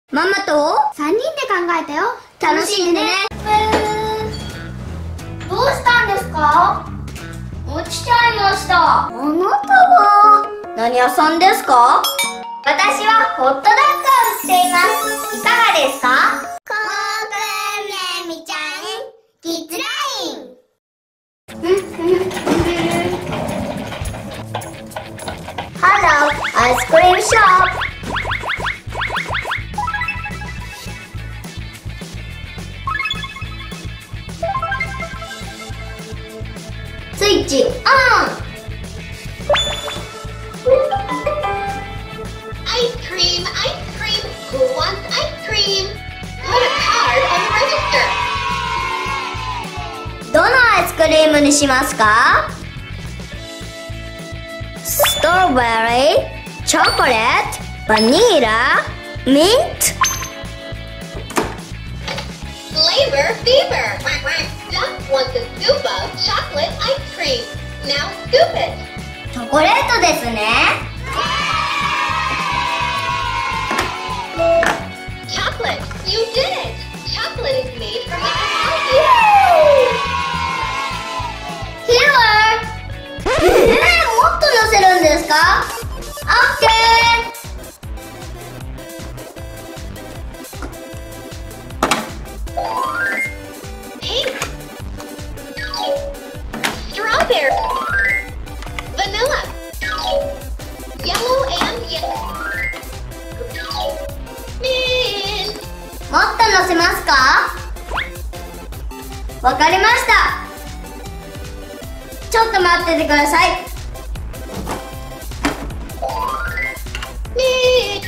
ママと 3人で考えたよ。 楽しんでね。 どうしたんですか？ 落ちちゃいました。 あなたは何屋さんですか？ 私はホットドッグを売っています。いかがですか？コークメミちゃんキッズライン。Hello, ice cream shop. スイッチオン。 Ice cream, ice cream. Who wants ice cream? Put a card on the register. どのアイスクリームにしますか？ストロベリー、チョコレート、バニラ、ミント。 Flavor fever. Quack, quack. Duck wants a scoop of chocolate ice cream. Now scoop it. チョコレートですね。 Chocolate. You did it. Chocolate is made from the Killer! もっと乗せるんですか？オッケー。 Pink. Strawberry. Vanilla. Yellow and yellow. Mint. もっと乗せますか？わかりました。ちょっと待っててください。 Mint.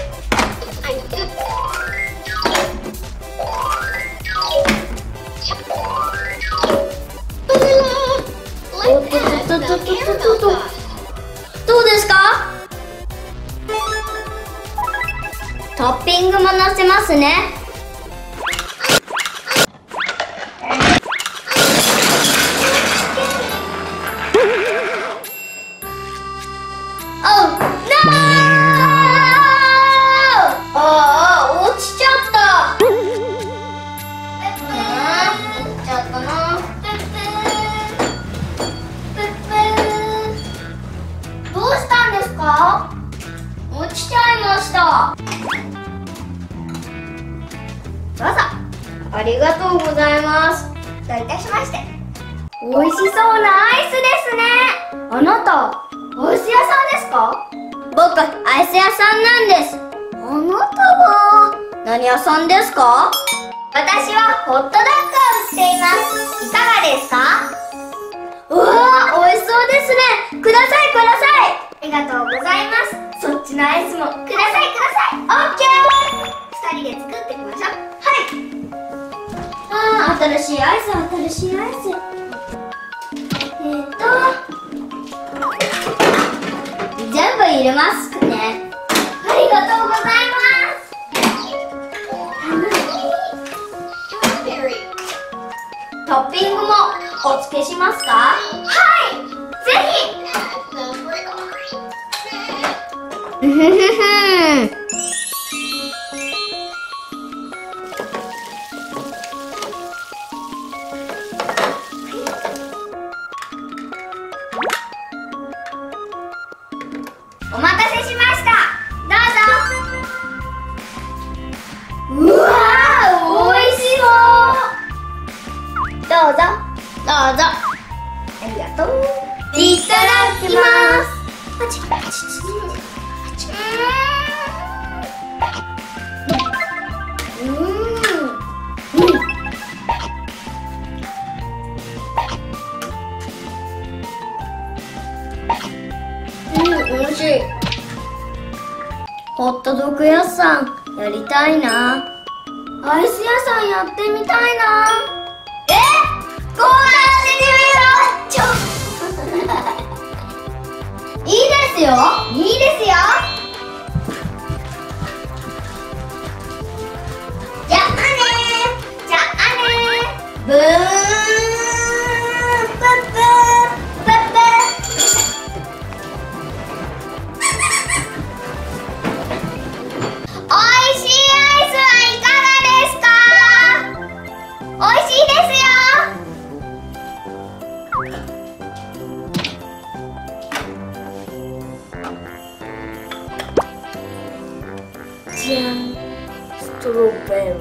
Let's add some caramel sauce. どうですか？トッピングも乗せますね。おう、ノー！ああ、落ちちゃった。落ちちゃったな。 どうしたんですか？ 落ちちゃいました。 どうぞ。 ありがとうございます。 どういたしまして。 美味しそうなアイスですね。あなた、 アイス屋さんですか？ 僕、アイス屋さんなんです。 あなたは何屋さんですか？ 私はホットドッグを売っています。いかがですか？ うわー、美味しそうですね。ください、ください。 ありがとうございます。 そっちのアイスも。 くださいください。 オッケー。 2人で作っていきましょう。 あー、新しいアイス、新しいアイス。全部入れますね。 ありがとうございます。 Strawberry. トッピングもお付けしますか？ はい、ぜひ。 Add some wriggles. ふふふふん。 お待たせしました。どうぞ。 うわー、美味しそう。 どうぞ。 どうぞ。 ありがとう。 いただきます。美味しい。ホットドッグ屋さんやりたいな。アイス屋さんやってみたいな。 こうやってみろ。 いいですよ。 いいですよ。じゃあね。じゃあね。 ブーン。 プップープップー。おいしいアイトロベリー。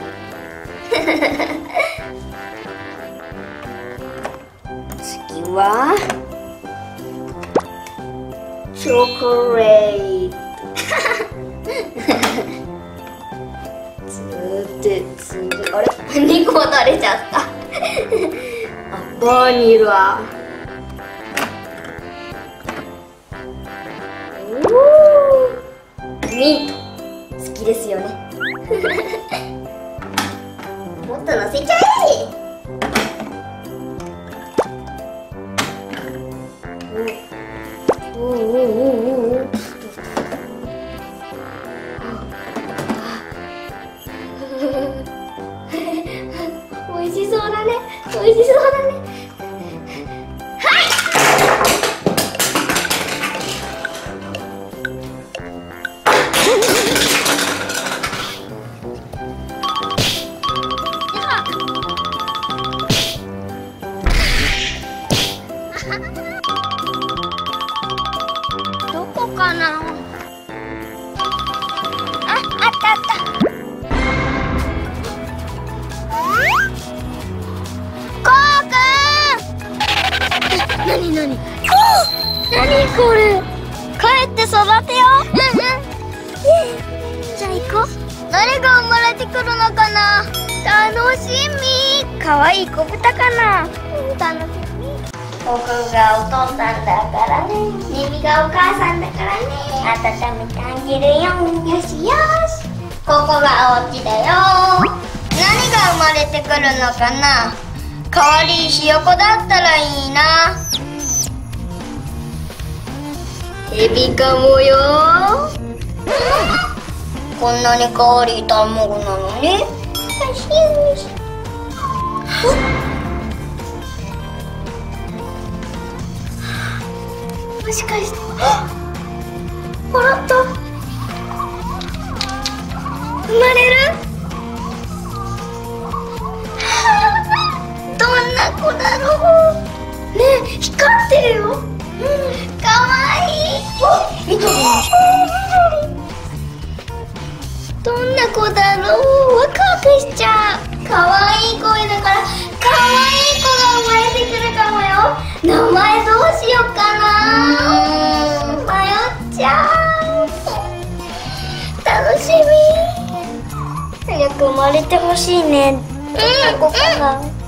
次はチョコレート。あれ2個取れちゃった。あ、バニラ。ミント好きですよね。 もっと乗せちゃえ。 美味しそうだね。美味しそうだね。どこかな。 あったあった。 なになに。なにこれ。帰って育てよう。じゃあ行こう。誰が生まれてくるのかな。楽しみ。かわいい子豚かな。楽しみ。 僕がお父さんだからね。耳がお母さんだからね。温めてあげるよ。よしよし。ここがお家だよ。 何が生まれてくるのかな。かわいいひよこだったらいいな。エビかもよ。こんなにかわいい卵なのに。よしよし。もしかして。もらった。生まれる。どんな子だろう。ねえ、光ってるよ。かわいい。緑。どんな子だろう。ワクワクしちゃう。かわいい声だから、かわいい子が生まれてくるかもよ。名前どうしようかな。迷っちゃう。楽しみ。早く生まれてほしいね。どんな子かな。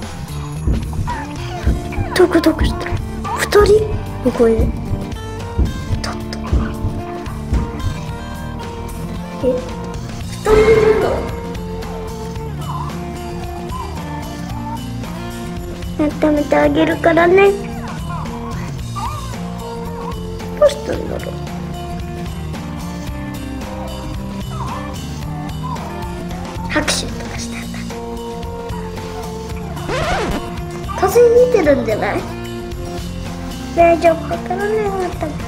ドクドクした。2人の声だった。2人いるの。温めてあげるからね。どうしたんだろう。拍手とかしたんだ。風邪ひいてるんじゃない。大丈夫だからね。温めてあげる。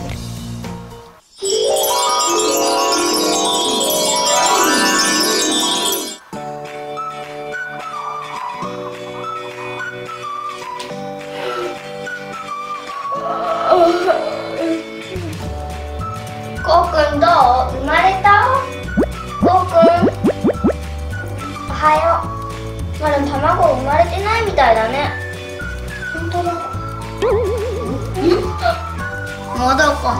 こうくんどう？生まれた？こうくん、おはよう。まだ卵生まれてないみたいだね。本当だ。まだかな。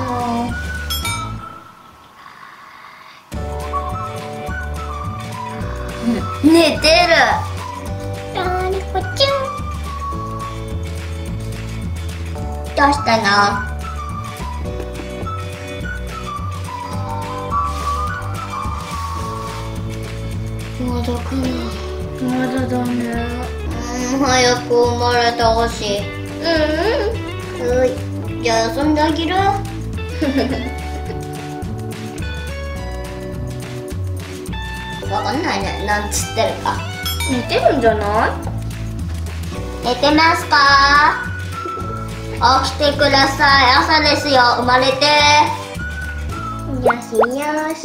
寝てる。 ロリコチュン。 どうしたの？まだかな。まだだね。早く生まれてほしい。じゃあ遊んであげる。わかんないね。なんつってるか。寝てるんじゃない？寝てますか？起きてください。朝ですよ。生まれて。よしよし。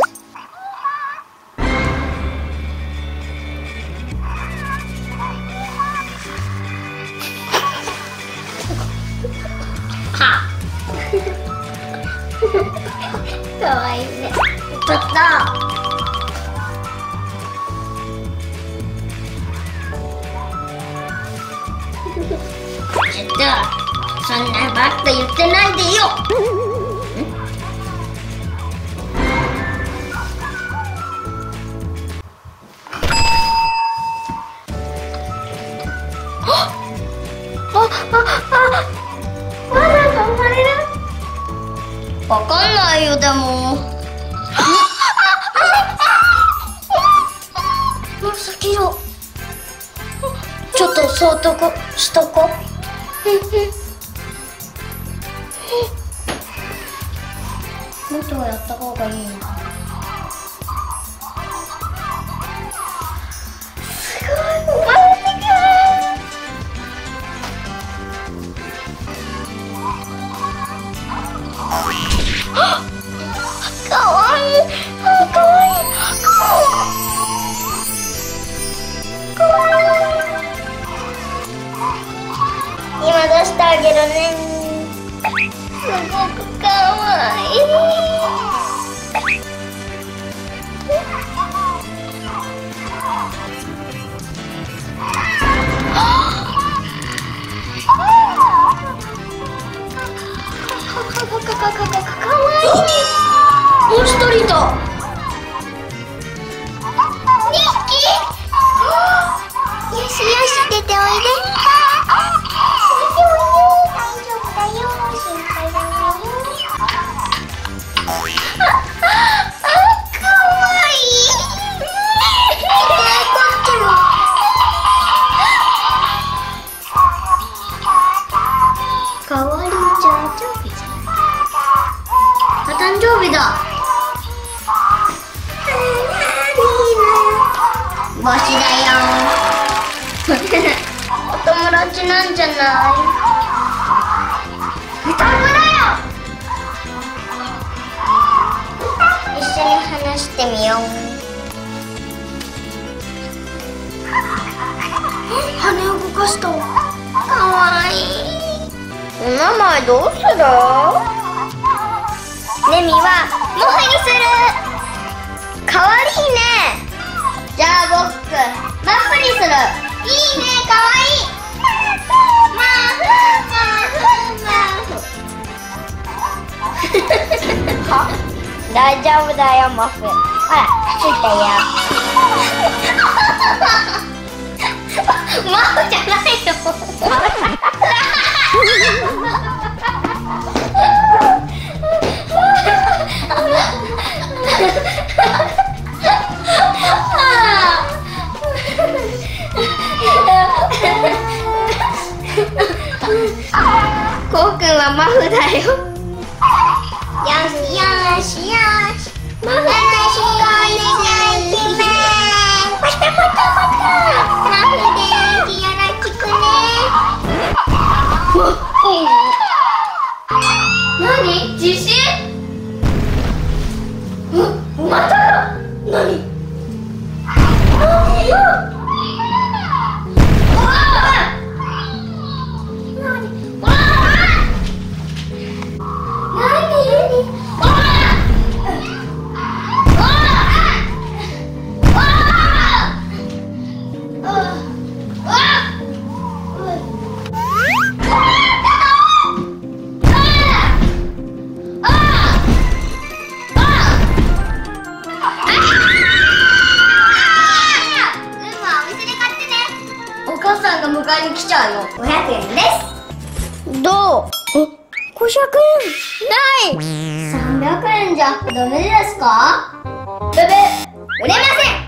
かわいいね。ちょっと。 待って言ってないでよ。まだ頑張れる？わかんないよ、でも。紫色。ちょっとそっとこしとこ。もっとやった方がいいのかな。すごい、生まれてくる。かわいい。かわいい。今出してあげるね。すごくかわいい。かわいい。もう一人いた。2匹。よしよし、出ておいで。誕生日だ。わしだよ。お友達なんじゃない？双子だよ。一緒に話してみよう。羽を動かした。かわいい。お名前どうする？ネミはモフにする。かわいいね。じゃあ僕マフにする。いいね、かわいい。マフ。大丈夫だよ、マフ。ほら、ついたよ。マフじゃないよ。こうくんはマフだよ。よしよしよし。マフよろしくお願いします。またまたまた。マフです。よろしくね。何？地震？まただ。何？お母さんが迎えに来ちゃうよ。500円です。どう？500円ない。300円じゃダメですか？ブブ、売れません。